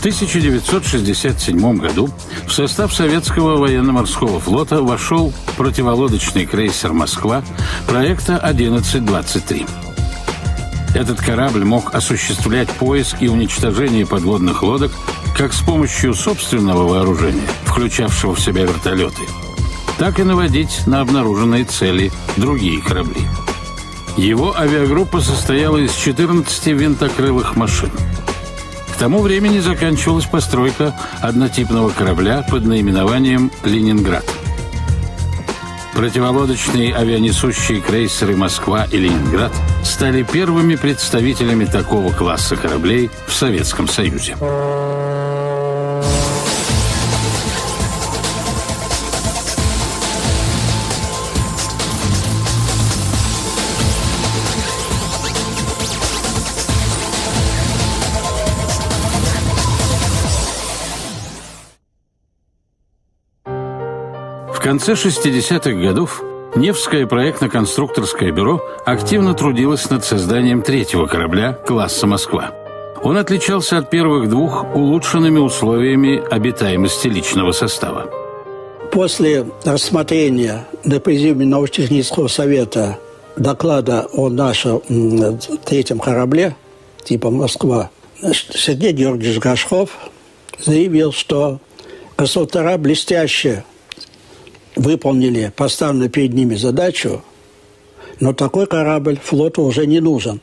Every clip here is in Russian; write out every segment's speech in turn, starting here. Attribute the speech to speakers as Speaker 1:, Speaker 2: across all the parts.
Speaker 1: 1967 году в состав советского военно-морского флота вошел противолодочный крейсер «Москва» проекта 1123. Этот корабль мог осуществлять поиск и уничтожение подводных лодок как с помощью собственного вооружения, включавшего в себя вертолеты, так и наводить на обнаруженные цели другие корабли. Его авиагруппа состояла из 14 винтокрылых машин. К тому времени заканчивалась постройка однотипного корабля под наименованием «Ленинград». Противолодочные авианесущие крейсеры «Москва» и «Ленинград» стали первыми представителями такого класса кораблей в Советском Союзе. В конце 60-х годов Невское проектно-конструкторское бюро активно трудилось над созданием третьего корабля класса «Москва». Он отличался от первых двух улучшенными условиями обитаемости личного состава.
Speaker 2: После рассмотрения на президиуме научно-технического совета доклада о нашем третьем корабле типа «Москва», Сергей Георгиевич Горшков заявил, что конструктора блестяще выполнили поставленную перед ними задачу, но такой корабль флоту уже не нужен.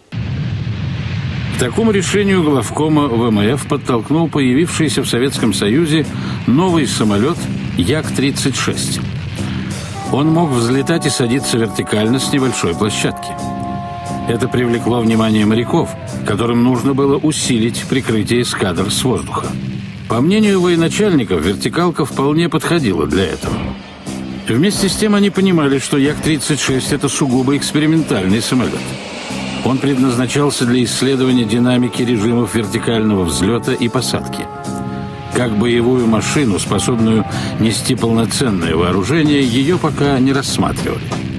Speaker 1: К такому решению главкома ВМФ подтолкнул появившийся в Советском Союзе новый самолет Як-36. Он мог взлетать и садиться вертикально с небольшой площадки. Это привлекло внимание моряков, которым нужно было усилить прикрытие эскадр с воздуха. По мнению военачальников, вертикалка вполне подходила для этого. Вместе с тем они понимали, что Як-36 – это сугубо экспериментальный самолет. Он предназначался для исследования динамики режимов вертикального взлета и посадки. Как боевую машину, способную нести полноценное вооружение, ее пока не рассматривали.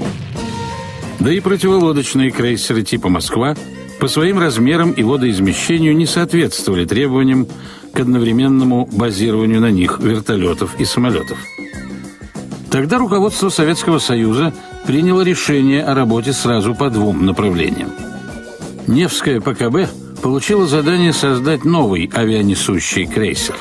Speaker 1: Да и противолодочные крейсеры типа «Москва» по своим размерам и водоизмещению не соответствовали требованиям к одновременному базированию на них вертолетов и самолетов. Тогда руководство Советского Союза приняло решение о работе сразу по двум направлениям. Невское ПКБ получило задание создать новый авианесущий крейсер.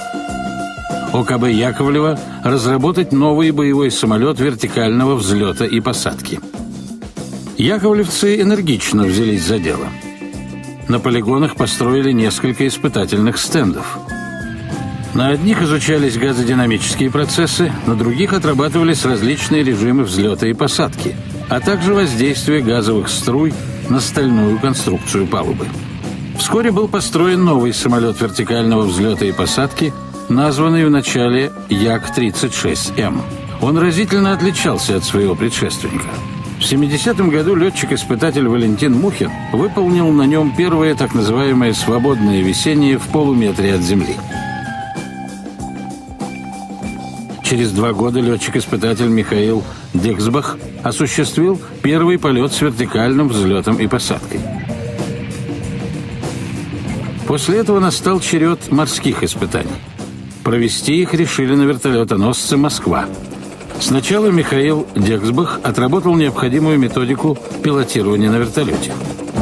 Speaker 1: ОКБ Яковлева разработать новый боевой самолет вертикального взлета и посадки. Яковлевцы энергично взялись за дело. На полигонах построили несколько испытательных стендов. На одних изучались газодинамические процессы, на других отрабатывались различные режимы взлета и посадки, а также воздействие газовых струй на стальную конструкцию палубы. Вскоре был построен новый самолет вертикального взлета и посадки, названный вначале Як-36М. Он разительно отличался от своего предшественника. В 70-м году летчик-испытатель Валентин Мухин выполнил на нем первое так называемое свободное висение в полуметре от земли. Через 2 года летчик-испытатель Михаил Дексбах осуществил первый полет с вертикальным взлетом и посадкой. После этого настал черед морских испытаний. Провести их решили на вертолетоносце «Москва». Сначала Михаил Дексбах отработал необходимую методику пилотирования на вертолете.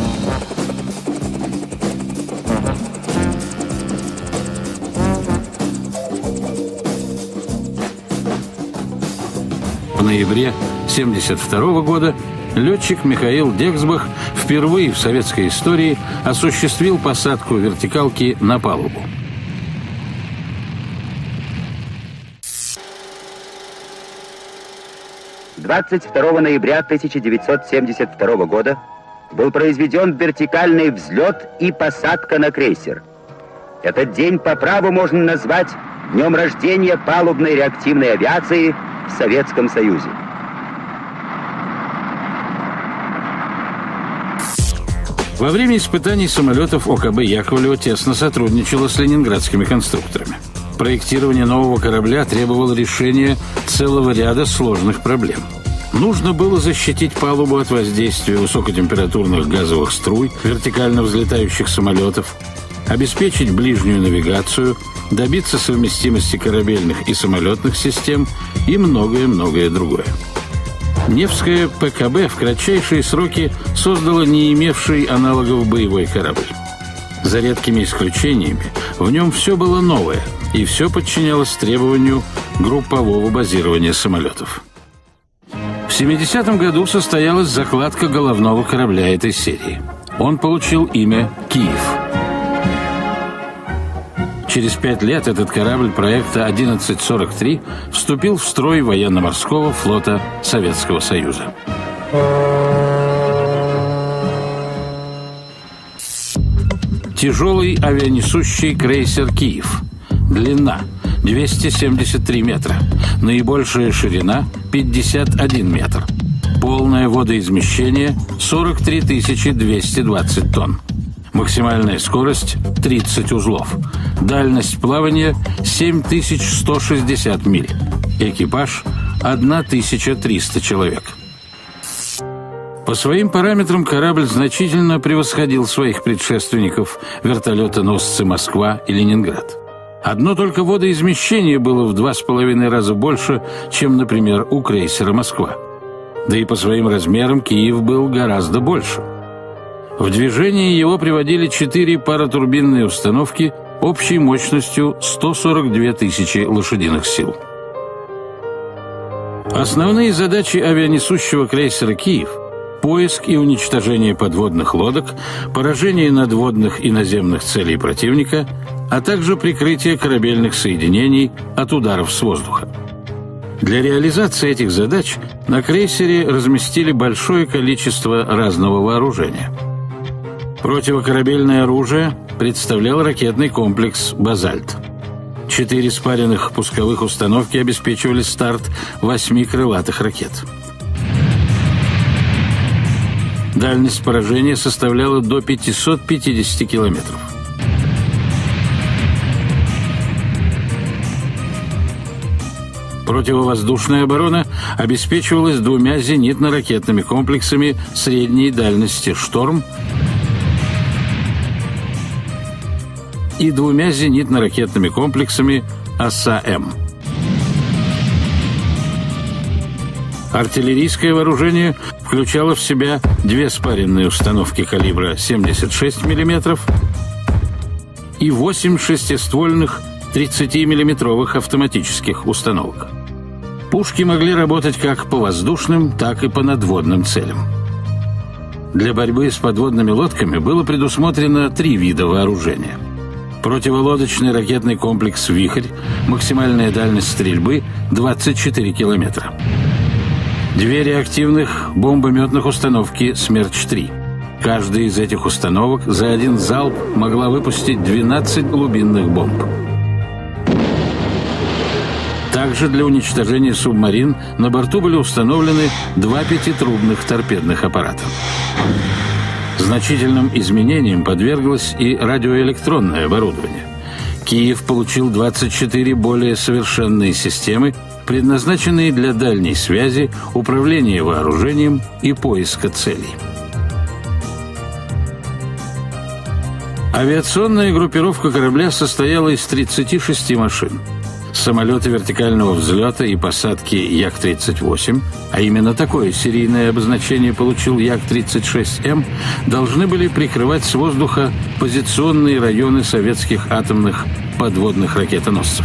Speaker 1: В ноябре 1972 года летчик Михаил Дексбах впервые в советской истории осуществил посадку вертикалки на палубу.
Speaker 3: С 22 ноября 1972 года был произведен вертикальный взлет и посадка на крейсер. Этот день по праву можно назвать днем рождения палубной реактивной авиации в Советском Союзе.
Speaker 1: Во время испытаний самолетов ОКБ Яковлева тесно сотрудничала с ленинградскими конструкторами. Проектирование нового корабля требовало решения целого ряда сложных проблем. Нужно было защитить палубу от воздействия высокотемпературных газовых струй, вертикально взлетающих самолетов, обеспечить ближнюю навигацию, добиться совместимости корабельных и самолетных систем и многое-многое другое. Невское ПКБ в кратчайшие сроки создало не имевший аналогов боевой корабль. За редкими исключениями, в нем все было новое, и все подчинялось требованию группового базирования самолетов. В 70-м году состоялась закладка головного корабля этой серии. Он получил имя «Киев». Через 5 лет этот корабль проекта 1143 вступил в строй военно-морского флота Советского Союза. Тяжелый авианесущий крейсер «Киев». Длина – 273 метра. Наибольшая ширина – 51 метр. Полное водоизмещение – 43 220 тонн. Максимальная скорость – 30 узлов. Дальность плавания – 7160 миль. Экипаж – 1300 человек. По своим параметрам корабль значительно превосходил своих предшественников вертолетоносцы «Москва» и «Ленинград». Одно только водоизмещение было в 2,5 раза больше, чем, например, у крейсера «Москва». Да и по своим размерам Киев был гораздо больше. В движение его приводили 4 паротурбинные установки общей мощностью 142 тысячи лошадиных сил. Основные задачи авианесущего крейсера «Киев» – поиск и уничтожение подводных лодок, поражение надводных и наземных целей противника, а также прикрытие корабельных соединений от ударов с воздуха. Для реализации этих задач на крейсере разместили большое количество разного вооружения. Противокорабельное оружие представлял ракетный комплекс «Базальт». 4 спаренных пусковых установки обеспечивали старт 8 крылатых ракет. Дальность поражения составляла до 550 километров. Противовоздушная оборона обеспечивалась 2 зенитно-ракетными комплексами средней дальности «Шторм» и 2 зенитно-ракетными комплексами «Оса-М». Артиллерийское вооружение включало в себя 2 спаренные установки калибра 76 мм и 8 шестиствольных 30-миллиметровых автоматических установок. Пушки могли работать как по воздушным, так и по надводным целям. Для борьбы с подводными лодками было предусмотрено 3 вида вооружения. Противолодочный ракетный комплекс «Вихрь», максимальная дальность стрельбы – 24 километра. 2 реактивных бомбометных установки «Смерч-3». Каждая из этих установок за один залп могла выпустить 12 глубинных бомб. Также для уничтожения субмарин на борту были установлены 2 5-трубных торпедных аппарата. Значительным изменениям подверглось и радиоэлектронное оборудование. Киев получил 24 более совершенные системы, предназначенные для дальней связи, управления вооружением и поиска целей. Авиационная группировка корабля состояла из 36 машин. Самолеты вертикального взлета и посадки Як-38, а именно такое серийное обозначение получил Як-36М, должны были прикрывать с воздуха позиционные районы советских атомных подводных ракетоносцев.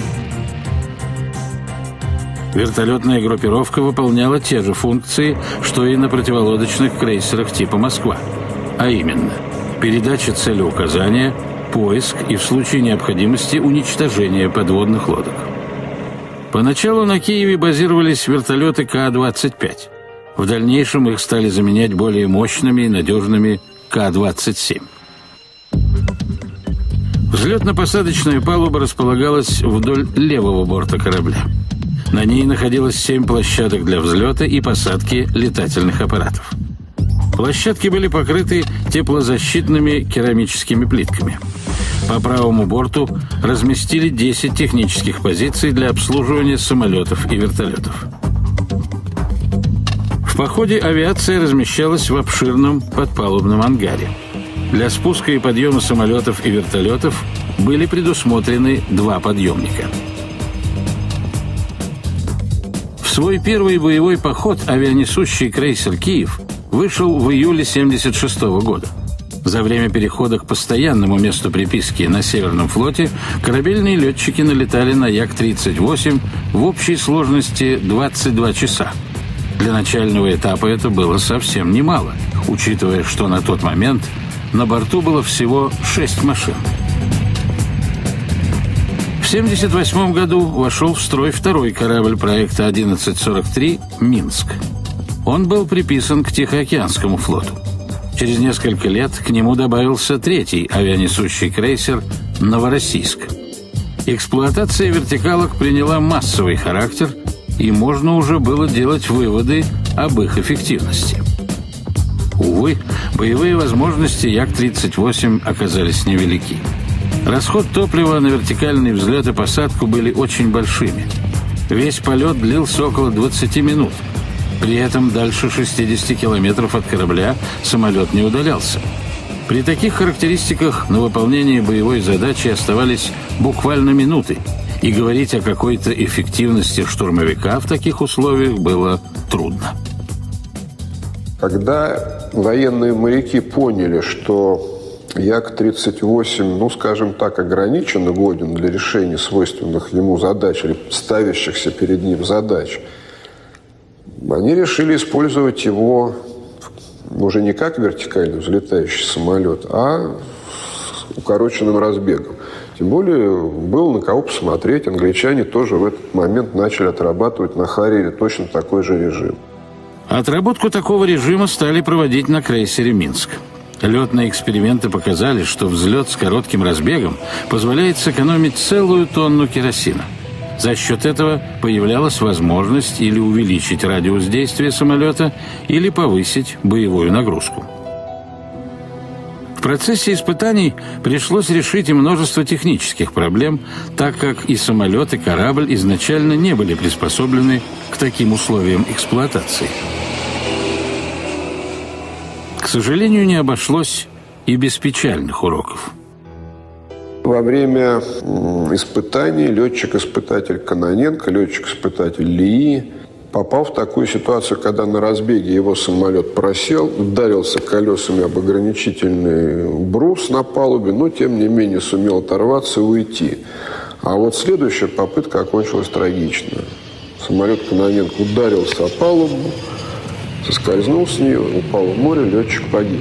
Speaker 1: Вертолетная группировка выполняла те же функции, что и на противолодочных крейсерах типа «Москва», а именно передача целеуказания, поиск и в случае необходимости уничтожение подводных лодок. Поначалу на Киеве базировались вертолеты К-25. В дальнейшем их стали заменять более мощными и надежными К-27. Взлетно-посадочная палуба располагалась вдоль левого борта корабля. На ней находилось 7 площадок для взлета и посадки летательных аппаратов. Площадки были покрыты теплозащитными керамическими плитками. По правому борту разместили 10 технических позиций для обслуживания самолетов и вертолетов. В походе авиация размещалась в обширном подпалубном ангаре. Для спуска и подъема самолетов и вертолетов были предусмотрены 2 подъемника. В свой первый боевой поход авианесущий крейсер «Киев» вышел в июле 1976 года. За время перехода к постоянному месту приписки на Северном флоте корабельные летчики налетали на Як-38 в общей сложности 22 часа. Для начального этапа это было совсем немало, учитывая, что на тот момент на борту было всего 6 машин. В 1978 году вошел в строй второй корабль проекта 1143 «Минск». Он был приписан к Тихоокеанскому флоту. Через несколько лет к нему добавился третий авианесущий крейсер «Новороссийск». Эксплуатация вертикалок приняла массовый характер, и можно уже было делать выводы об их эффективности. Увы, боевые возможности Як-38 оказались невелики. Расход топлива на вертикальный взлет и посадку были очень большими. Весь полет длился около 20 минут. При этом дальше 60 километров от корабля самолет не удалялся. При таких характеристиках на выполнение боевой задачи оставались буквально минуты, и говорить о какой-то эффективности штурмовика в таких условиях было трудно.
Speaker 4: Когда военные моряки поняли, что Як-38, скажем так, ограниченно годен для решения свойственных ему задач или ставящихся перед ним задач, они решили использовать его уже не как вертикально взлетающий самолет, а с укороченным разбегом. Тем более было на кого посмотреть. Англичане тоже в этот момент начали отрабатывать на Харриере точно такой же режим.
Speaker 1: Отработку такого режима стали проводить на крейсере «Минск». Летные эксперименты показали, что взлет с коротким разбегом позволяет сэкономить целую тонну керосина. За счет этого появлялась возможность или увеличить радиус действия самолета, или повысить боевую нагрузку. В процессе испытаний пришлось решить и множество технических проблем, так как и самолет, и корабль изначально не были приспособлены к таким условиям эксплуатации. К сожалению, не обошлось и без печальных уроков.
Speaker 4: Во время испытаний летчик-испытатель Кононенко, летчик-испытатель Лии попал в такую ситуацию, когда на разбеге его самолет просел, ударился колесами об ограничительный брус на палубе, но тем не менее сумел оторваться и уйти. А вот следующая попытка окончилась трагично. Самолет Кононенко ударился о палубу, соскользнул с нее, упал в море, летчик погиб.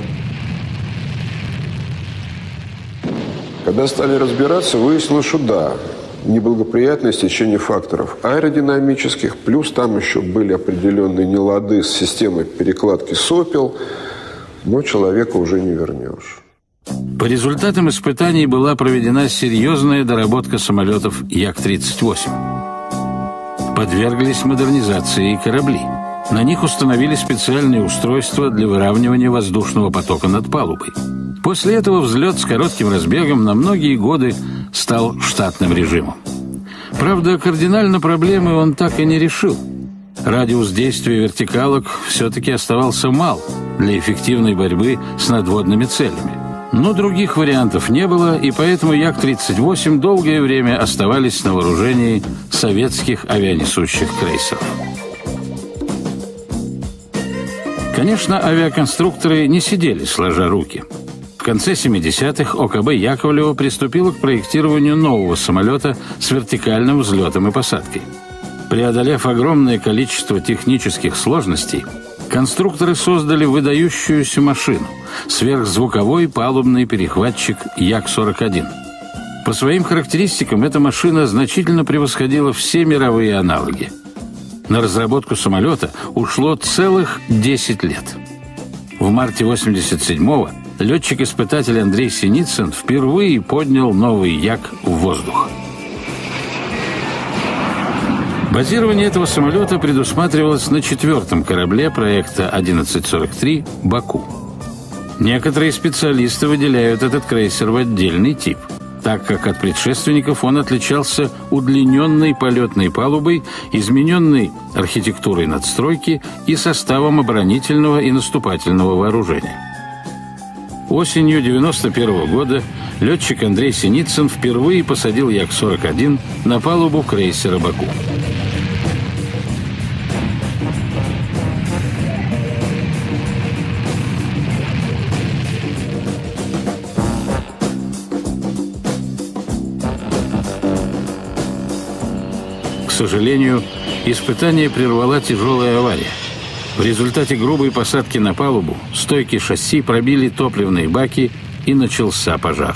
Speaker 4: Когда стали разбираться, выяснилось, что да, неблагоприятное стечение факторов аэродинамических, плюс там еще были определенные нелады с системой перекладки сопел, но человека уже не вернешь.
Speaker 1: По результатам испытаний была проведена серьезная доработка самолетов Як-38. Подверглись модернизации и корабли. На них установили специальные устройства для выравнивания воздушного потока над палубой. После этого взлет с коротким разбегом на многие годы стал штатным режимом. Правда, кардинально проблемы он так и не решил. Радиус действия вертикалок все-таки оставался мал для эффективной борьбы с надводными целями. Но других вариантов не было, и поэтому Як-38 долгое время оставались на вооружении советских авианесущих крейсеров. Конечно, авиаконструкторы не сидели сложа руки. В конце 70-х ОКБ Яковлева приступила к проектированию нового самолета с вертикальным взлетом и посадкой. Преодолев огромное количество технических сложностей, конструкторы создали выдающуюся машину – сверхзвуковой палубный перехватчик Як-41. По своим характеристикам эта машина значительно превосходила все мировые аналоги. На разработку самолета ушло целых 10 лет. В марте 1987-го летчик-испытатель Андрей Синицын впервые поднял новый Як в воздух. Базирование этого самолета предусматривалось на 4-м корабле проекта 1143 «Баку». Некоторые специалисты выделяют этот крейсер в отдельный тип, так как от предшественников он отличался удлиненной полетной палубой, измененной архитектурой надстройки и составом оборонительного и наступательного вооружения. Осенью 1991 года летчик Андрей Синицын впервые посадил Як-41 на палубу крейсера «Баку». К сожалению, испытание прервала тяжелая авария. В результате грубой посадки на палубу стойки шасси пробили топливные баки, и начался пожар.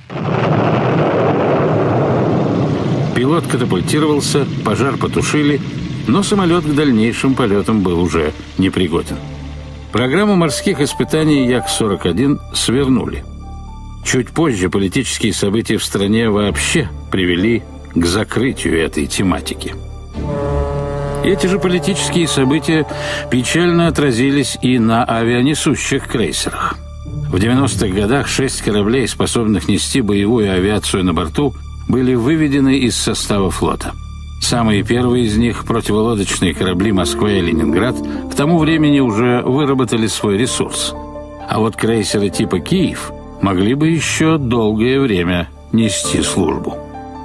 Speaker 1: Пилот катапультировался, пожар потушили, но самолет к дальнейшим полетам был уже непригоден. Программу морских испытаний Як-41 свернули. Чуть позже политические события в стране вообще привели к закрытию этой тематики. Эти же политические события печально отразились и на авианесущих крейсерах. В 90-х годах 6 кораблей, способных нести боевую авиацию на борту, были выведены из состава флота. Самые первые из них, противолодочные корабли «Москва» и «Ленинград», к тому времени уже выработали свой ресурс. А вот крейсеры типа «Киев» могли бы еще долгое время нести службу.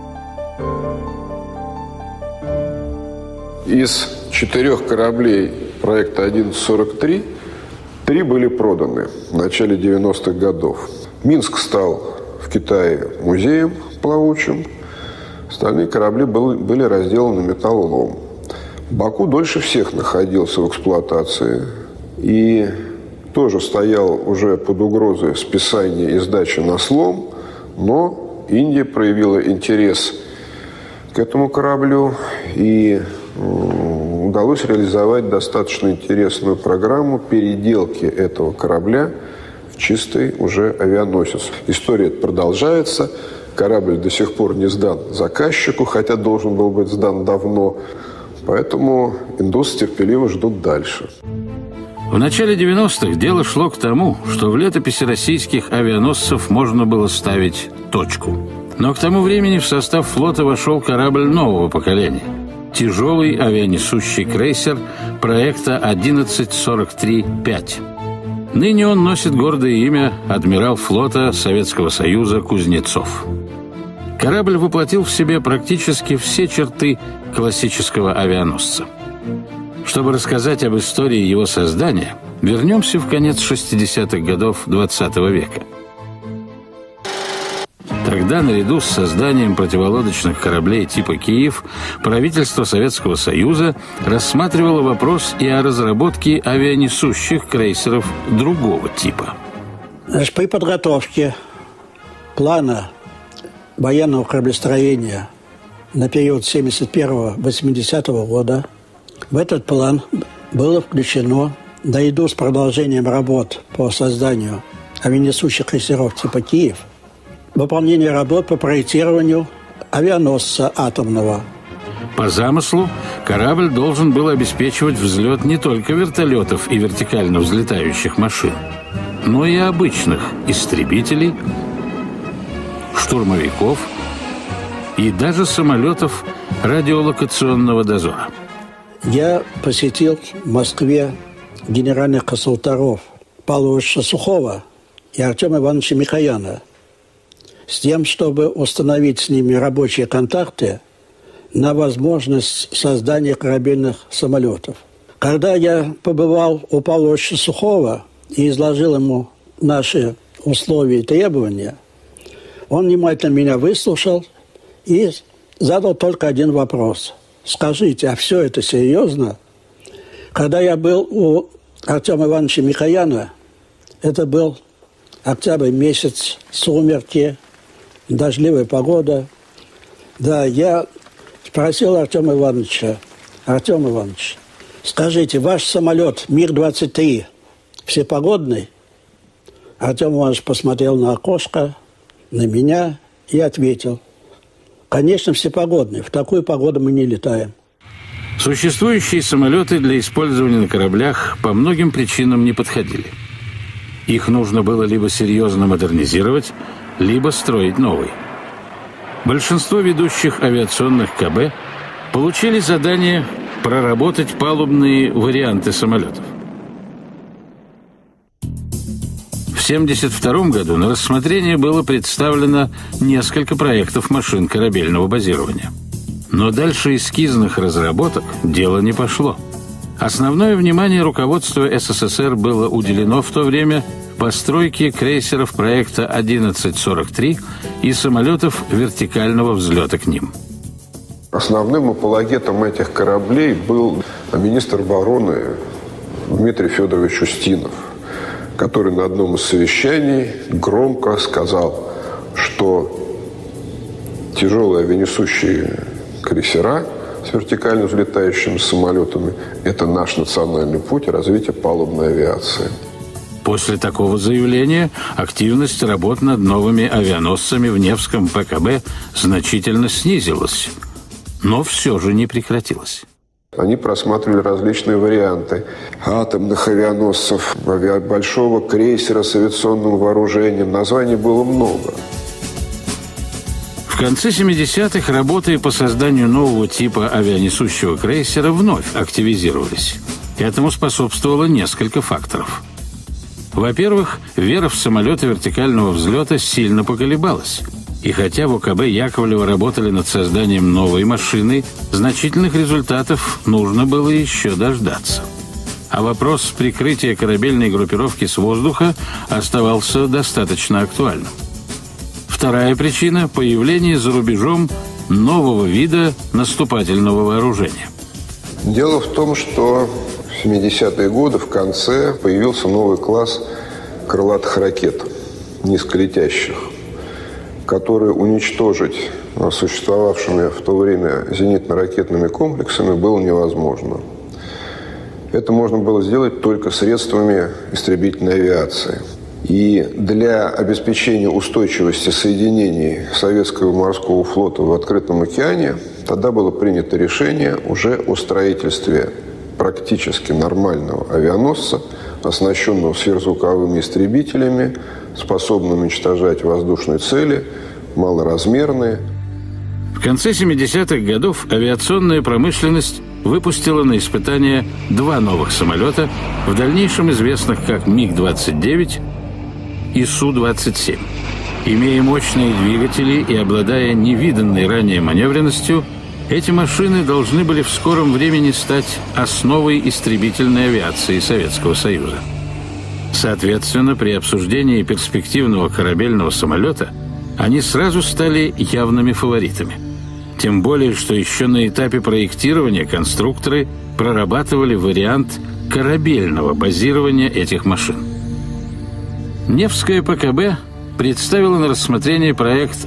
Speaker 4: Из 4 кораблей проекта 1143 3 были проданы в начале 90-х годов. Минск стал в Китае музеем плавучим. Остальные корабли были разделаны металлолом. Баку дольше всех находился в эксплуатации и тоже стоял уже под угрозой списания и сдачи на слом, но Индия проявила интерес к этому кораблю, и удалось реализовать достаточно интересную программу переделки этого корабля в чистый уже авианосец. История продолжается. Корабль до сих пор не сдан заказчику, хотя должен был быть сдан давно. Поэтому индусы терпеливо ждут дальше.
Speaker 1: В начале 90-х дело шло к тому, что в летописи российских авианосцев можно было ставить точку. Но к тому времени в состав флота вошел корабль нового поколения – тяжелый авианесущий крейсер проекта 1143-5. Ныне он носит гордое имя адмирал флота Советского Союза Кузнецов. Корабль воплотил в себе практически все черты классического авианосца. Чтобы рассказать об истории его создания, вернемся в конец 60-х годов XX века. Тогда, наряду с созданием противолодочных кораблей типа «Киев», правительство Советского Союза рассматривало вопрос и о разработке авианесущих крейсеров другого типа.
Speaker 2: При подготовке плана военного кораблестроения на период 71-80 года в этот план было включено, наряду с продолжением работ по созданию авианесущих крейсеров типа «Киев», выполнение работ по проектированию авианосца атомного.
Speaker 1: По замыслу, корабль должен был обеспечивать взлет не только вертолетов и вертикально взлетающих машин, но и обычных истребителей, штурмовиков и даже самолетов радиолокационного дозора.
Speaker 2: Я посетил в Москве генеральных конструкторов Павла Ильича Сухого и Артема Ивановича Микояна с тем, чтобы установить с ними рабочие контакты на возможность создания корабельных самолетов. Когда я побывал у Павла Ильича Сухого и изложил ему наши условия и требования, он внимательно меня выслушал и задал только один вопрос. Скажите, а все это серьезно? Когда я был у Артема Ивановича Микояна, это был октябрь месяц, сумерки, дождливая погода. Да, я спросил Артема Ивановича: Артем Иванович, скажите, ваш самолет МиГ-23 всепогодный? Артем Иванович посмотрел на окошко, на меня и ответил: конечно, всепогодный. В такую погоду мы не летаем.
Speaker 1: Существующие самолеты для использования на кораблях по многим причинам не подходили. Их нужно было либо серьезно модернизировать, либо строить новый. Большинство ведущих авиационных КБ получили задание проработать палубные варианты самолетов. В 1972 году на рассмотрение было представлено несколько проектов машин корабельного базирования. Но дальше эскизных разработок дело не пошло. Основное внимание руководства СССР было уделено в то время постройке крейсеров проекта 1143 и самолетов вертикального взлета к ним.
Speaker 4: Основным апологетом этих кораблей был министр обороны Дмитрий Федорович Устинов, который на одном из совещаний громко сказал, что тяжелые авианесущие крейсера с вертикально взлетающими самолетами – это наш национальный путь развития палубной авиации.
Speaker 1: После такого заявления активность работ над новыми авианосцами в Невском ПКБ значительно снизилась, но все же не прекратилась.
Speaker 4: Они просматривали различные варианты атомных авианосцев, большого крейсера с авиационным вооружением. Названий было много.
Speaker 1: В конце 70-х работы по созданию нового типа авианесущего крейсера вновь активизировались. Этому способствовало несколько факторов. Во-первых, вера в самолеты вертикального взлета сильно поколебалась. И хотя в ОКБ Яковлева работали над созданием новой машины, значительных результатов нужно было еще дождаться. А вопрос прикрытия корабельной группировки с воздуха оставался достаточно актуальным. Вторая причина – появление за рубежом нового вида наступательного вооружения.
Speaker 4: Дело в том, что в 70-е годы в конце появился новый класс крылатых ракет, низколетящих, которые уничтожить существовавшими в то время зенитно-ракетными комплексами было невозможно. Это можно было сделать только средствами истребительной авиации. И для обеспечения устойчивости соединений советского морского флота в открытом океане тогда было принято решение уже о строительстве практически нормального авианосца, оснащенного сверхзвуковыми истребителями, способными уничтожать воздушные цели, малоразмерные.
Speaker 1: В конце 70-х годов авиационная промышленность выпустила на испытания два новых самолета, в дальнейшем известных как МиГ-29 и Су-27. Имея мощные двигатели и обладая невиданной ранее маневренностью, эти машины должны были в скором времени стать основой истребительной авиации Советского Союза. Соответственно, при обсуждении перспективного корабельного самолета они сразу стали явными фаворитами. Тем более, что еще на этапе проектирования конструкторы прорабатывали вариант корабельного базирования этих машин. Невское ПКБ представило на рассмотрение проект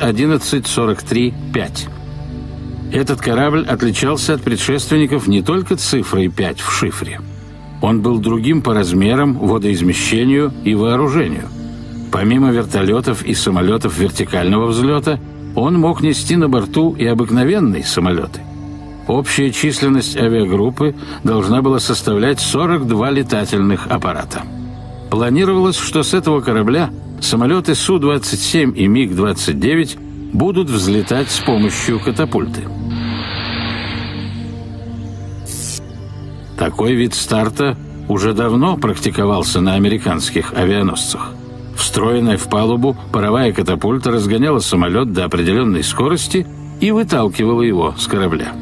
Speaker 1: 1143-5. Этот корабль отличался от предшественников не только цифрой 5 в шифре. Он был другим по размерам, водоизмещению и вооружению. Помимо вертолетов и самолетов вертикального взлета, он мог нести на борту и обыкновенные самолеты. Общая численность авиагруппы должна была составлять 42 летательных аппарата. Планировалось, что с этого корабля самолеты Су-27 и МиГ-29 будут взлетать с помощью катапульты. Такой вид старта уже давно практиковался на американских авианосцах. Встроенная в палубу паровая катапульта разгоняла самолет до определенной скорости и выталкивала его с корабля.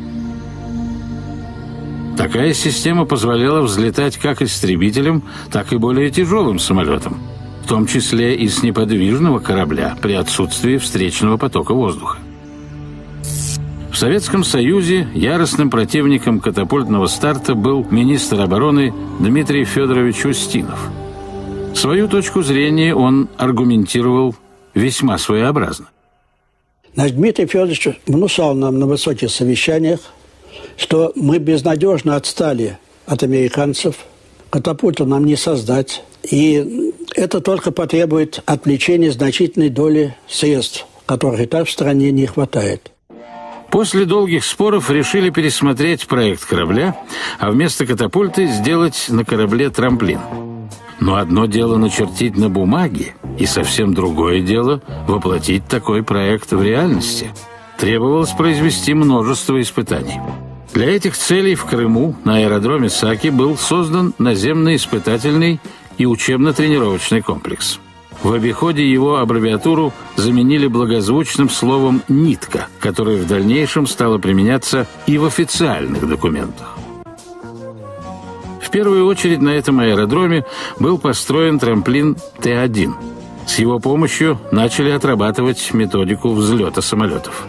Speaker 1: Такая система позволяла взлетать как истребителям, так и более тяжелым самолетам, в том числе и с неподвижного корабля при отсутствии встречного потока воздуха. В Советском Союзе яростным противником катапультного старта был министр обороны Дмитрий Федорович Устинов. Свою точку зрения он аргументировал весьма своеобразно.
Speaker 2: Наш Дмитрий Федорович внушал нам на высоких совещаниях, что мы безнадежно отстали от американцев, катапульту нам не создать, и это только потребует отвлечения значительной доли средств, которых и так в стране не хватает.
Speaker 1: После долгих споров решили пересмотреть проект корабля, а вместо катапульты сделать на корабле трамплин. Но одно дело начертить на бумаге, и совсем другое дело воплотить такой проект в реальности. Требовалось произвести множество испытаний. Для этих целей в Крыму на аэродроме Саки был создан наземный испытательный и учебно-тренировочный комплекс. В обиходе его аббревиатуру заменили благозвучным словом «нитка», которое в дальнейшем стало применяться и в официальных документах. В первую очередь на этом аэродроме был построен трамплин Т-1. С его помощью начали отрабатывать методику взлета самолетов.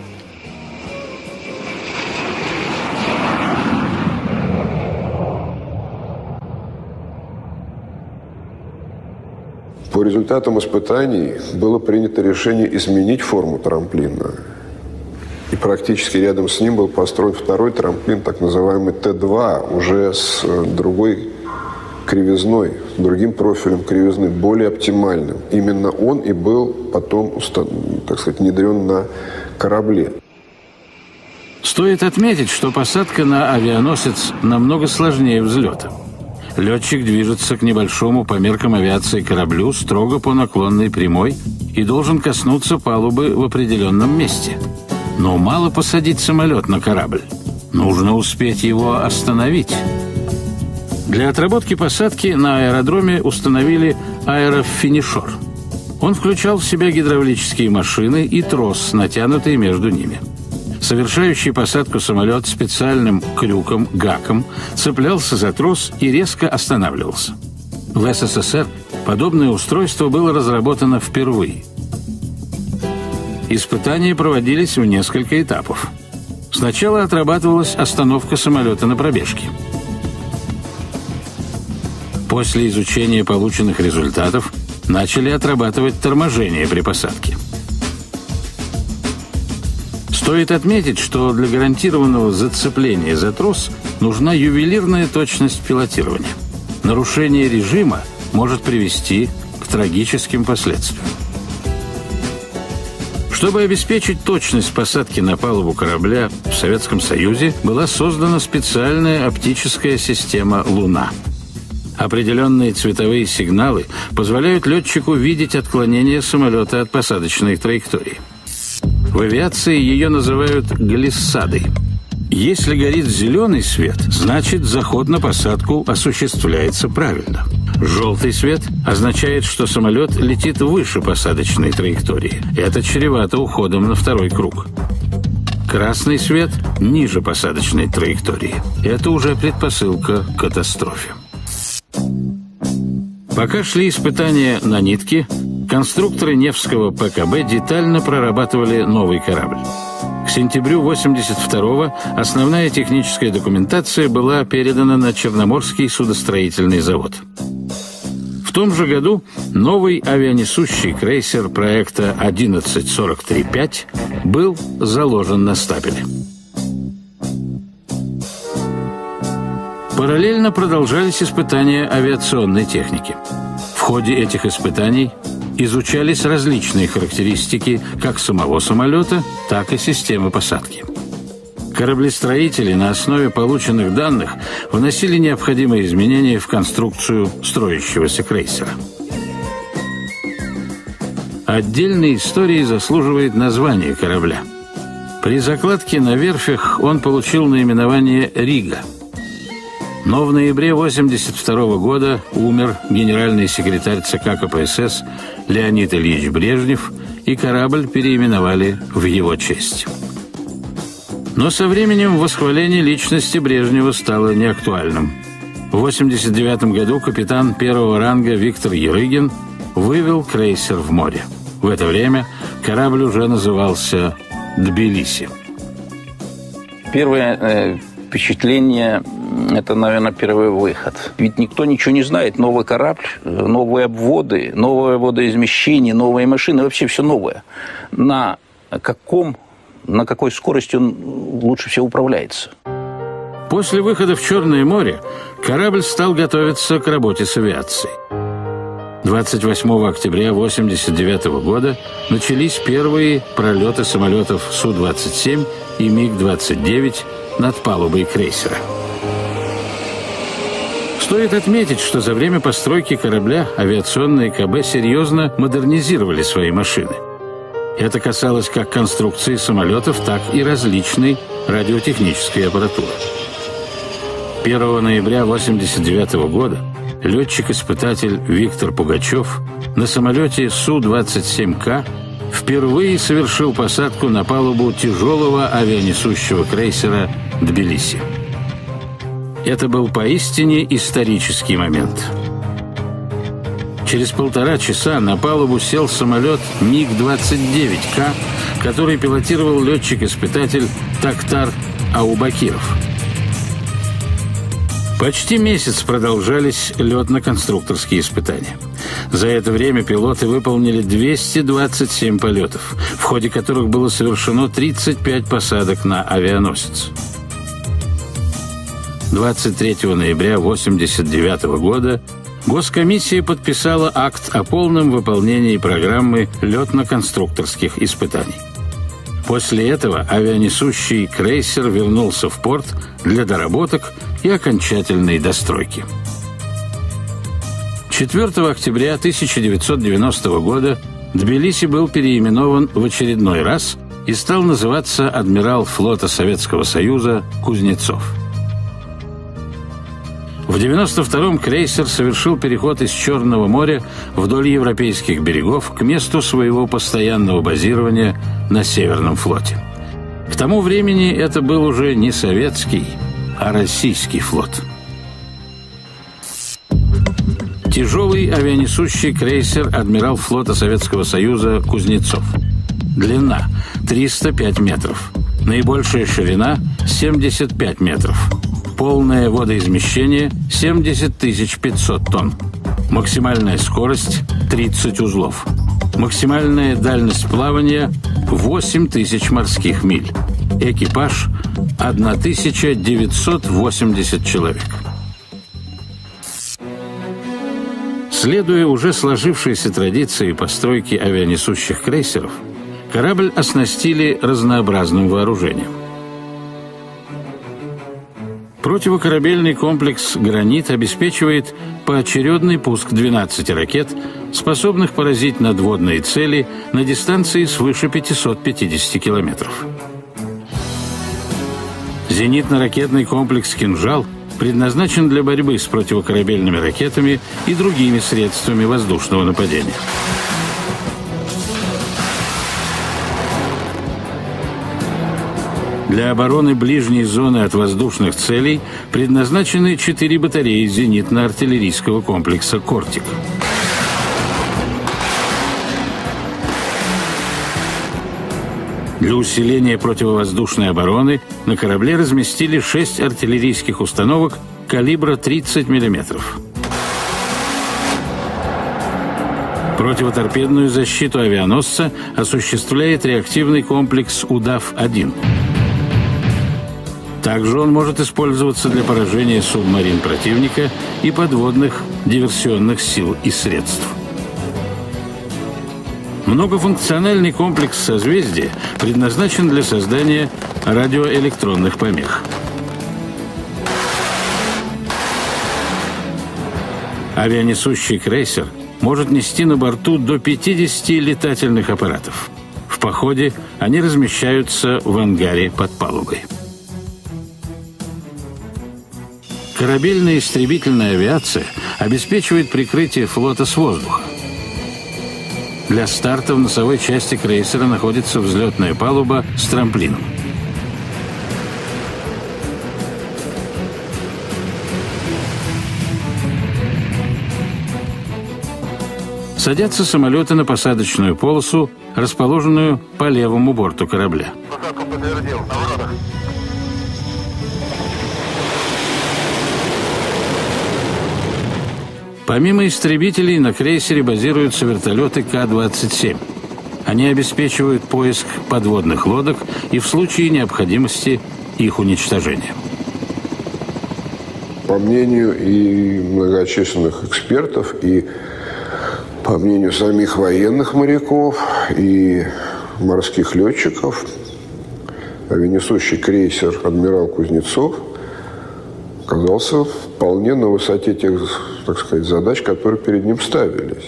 Speaker 4: По результатам испытаний было принято решение изменить форму трамплина. И практически рядом с ним был построен второй трамплин, так называемый Т-2, уже с другой кривизной, другим профилем кривизны, более оптимальным. Именно он и был потом, так сказать, внедрен на корабле.
Speaker 1: Стоит отметить, что посадка на авианосец намного сложнее взлета. Летчик движется к небольшому по меркам авиации кораблю строго по наклонной прямой и должен коснуться палубы в определенном месте. Но мало посадить самолет на корабль. Нужно успеть его остановить. Для отработки посадки на аэродроме установили аэрофинишер. Он включал в себя гидравлические машины и трос, натянутый между ними. Совершающий посадку самолет специальным крюком, гаком, цеплялся за трос и резко останавливался. В СССР подобное устройство было разработано впервые. Испытания проводились в несколько этапов. Сначала отрабатывалась остановка самолета на пробежке. После изучения полученных результатов начали отрабатывать торможение при посадке. Стоит отметить, что для гарантированного зацепления за трос нужна ювелирная точность пилотирования. Нарушение режима может привести к трагическим последствиям. Чтобы обеспечить точность посадки на палубу корабля, в Советском Союзе была создана специальная оптическая система «Луна». Определенные цветовые сигналы позволяют летчику видеть отклонение самолета от посадочной траектории. В авиации ее называют глиссадой. Если горит зеленый свет, значит, заход на посадку осуществляется правильно. Желтый свет означает, что самолет летит выше посадочной траектории. Это чревато уходом на второй круг. Красный свет ниже посадочной траектории. Это уже предпосылка к катастрофе. Пока шли испытания на нитке, конструкторы Невского ПКБ детально прорабатывали новый корабль. К сентябрю 1982-го основная техническая документация была передана на Черноморский судостроительный завод. В том же году новый авианесущий крейсер проекта 1143-5 был заложен на стапеле. Параллельно продолжались испытания авиационной техники. В ходе этих испытаний изучались различные характеристики как самого самолета, так и системы посадки. Кораблестроители на основе полученных данных вносили необходимые изменения в конструкцию строящегося крейсера. Отдельной истории заслуживает название корабля. При закладке на верфях он получил наименование «Рига». Но в ноябре 1982 года умер генеральный секретарь ЦК КПСС Леонид Ильич Брежнев, и корабль переименовали в его честь. Но со временем восхваление личности Брежнева стало неактуальным. В 1989 году капитан первого ранга Виктор Ярыгин вывел крейсер в море. В это время корабль уже назывался «Тбилиси».
Speaker 5: Первое впечатление – это, наверное, первый выход. Ведь никто ничего не знает. Новый корабль, новые обводы, новое водоизмещение, новые машины, вообще все новое. На какой скорости он лучше всего управляется?
Speaker 1: После выхода в Черное море корабль стал готовиться к работе с авиацией. 28 октября 1989 года начались первые пролеты самолетов Су-27 и МиГ-29 над палубой крейсера. Стоит отметить, что за время постройки корабля авиационные КБ серьезно модернизировали свои машины. Это касалось как конструкции самолетов, так и различной радиотехнической аппаратуры. 1 ноября 1989 года летчик-испытатель Виктор Пугачев на самолете Су-27К впервые совершил посадку на палубу тяжелого авианесущего крейсера «Тбилиси». Это был поистине исторический момент. Через 1,5 часа на палубу сел самолет МиГ-29К, который пилотировал летчик-испытатель Токтар Аубакиров. Почти месяц продолжались летно-конструкторские испытания. За это время пилоты выполнили 227 полетов, в ходе которых было совершено 35 посадок на авианосец. 23 ноября 1989 года Госкомиссия подписала акт о полном выполнении программы летно-конструкторских испытаний. После этого авианесущий крейсер вернулся в порт для доработок и окончательной достройки. 4 октября 1990 года Тбилиси был переименован в очередной раз и стал называться адмирал флота Советского Союза Кузнецов. В 1992-м крейсер совершил переход из Черного моря вдоль европейских берегов к месту своего постоянного базирования на Северном флоте. К тому времени это был уже не советский, а российский флот. Тяжелый авианесущий крейсер «Адмирал флота Советского Союза Кузнецов». Длина – 305 метров. Наибольшая ширина – 75 метров. Полное водоизмещение – 70 500 тонн. Максимальная скорость – 30 узлов. Максимальная дальность плавания – 8000 морских миль. Экипаж – 1980 человек. Следуя уже сложившейся традиции постройки авианесущих крейсеров, корабль оснастили разнообразным вооружением. Противокорабельный комплекс «Гранит» обеспечивает поочередный пуск 12 ракет, способных поразить надводные цели на дистанции свыше 550 километров. Зенитно-ракетный комплекс «Кинжал» предназначен для борьбы с противокорабельными ракетами и другими средствами воздушного нападения. Для обороны ближней зоны от воздушных целей предназначены 4 батареи зенитно-артиллерийского комплекса «Кортик». Для усиления противовоздушной обороны на корабле разместили 6 артиллерийских установок калибра 30 мм. Противоторпедную защиту авианосца осуществляет реактивный комплекс «Удав-1». Также он может использоваться для поражения субмарин противника и подводных диверсионных сил и средств. Многофункциональный комплекс «Созвездие» предназначен для создания радиоэлектронных помех. Авианесущий крейсер может нести на борту до 50 летательных аппаратов. В походе они размещаются в ангаре под палубой. Корабельная истребительная авиация обеспечивает прикрытие флота с воздуха. Для старта в носовой части крейсера находится взлетная палуба с трамплином. Садятся самолеты на посадочную полосу, расположенную по левому борту корабля.
Speaker 6: Посадку подтвердил. На воротах.
Speaker 1: Помимо истребителей на крейсере базируются вертолеты К-27. Они обеспечивают поиск подводных лодок и в случае необходимости их уничтожения.
Speaker 4: По мнению и многочисленных экспертов, и по мнению самих военных моряков и морских летчиков, авианесущий крейсер «Адмирал Кузнецов» оказался вполне на высоте тех, так сказать, задач, которые перед ним ставились.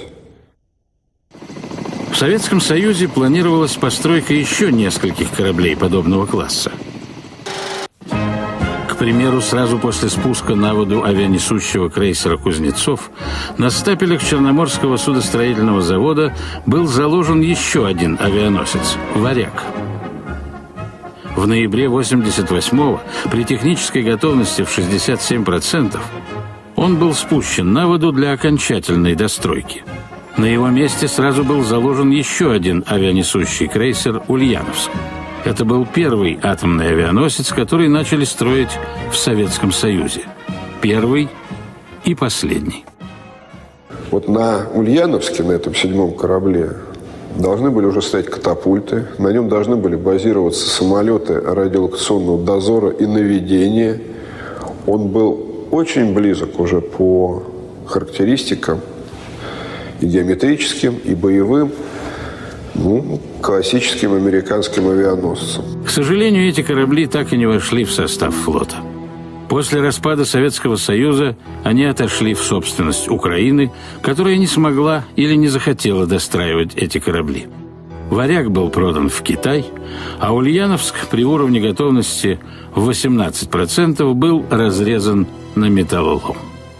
Speaker 1: В Советском Союзе планировалась постройка еще нескольких кораблей подобного класса. К примеру, сразу после спуска на воду авианесущего крейсера «Кузнецов» на стапелях Черноморского судостроительного завода был заложен еще один авианосец «Варяг». В ноябре 1988-го, при технической готовности в 67%, он был спущен на воду для окончательной достройки. На его месте сразу был заложен еще один авианесущий крейсер «Ульяновск». Это был первый атомный авианосец, который начали строить в Советском Союзе. Первый и последний.
Speaker 4: Вот на Ульяновске, на этом 7-м корабле, должны были уже стоять катапульты. На нем должны были базироваться самолеты радиолокационного дозора и наведения. Он был очень близок уже по характеристикам и геометрическим, и боевым, классическим американским авианосцам.
Speaker 1: К сожалению, эти корабли так и не вошли в состав флота. После распада Советского Союза они отошли в собственность Украины, которая не смогла или не захотела достраивать эти корабли. «Варяг» был продан в Китай, а «Ульяновск» при уровне готовности в 18% был разрезан на металлолом.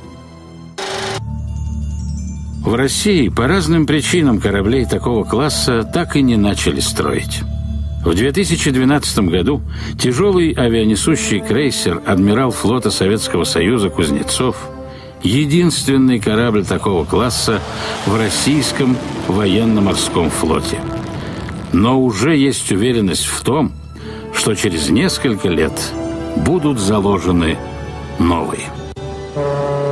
Speaker 1: В России по разным причинам кораблей такого класса так и не начали строить. В 2012 году тяжелый авианесущий крейсер «Адмирал флота Советского Союза» «Кузнецов» – единственный корабль такого класса в российском военно-морском флоте. Но уже есть уверенность в том, что через несколько лет будут заложены новые.